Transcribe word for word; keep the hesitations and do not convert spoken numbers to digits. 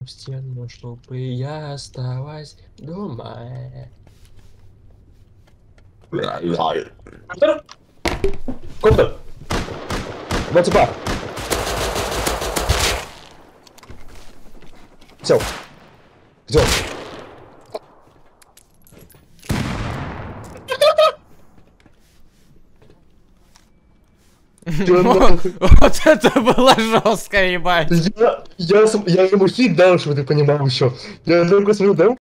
в стену, чтобы я осталась дома. Коптер? Коптер? Два типа. Все. Где он? Вот это было жестко, ебать. Я, я, я ему фиг дал, чтобы ты понимал еще. Я только смотрю, да?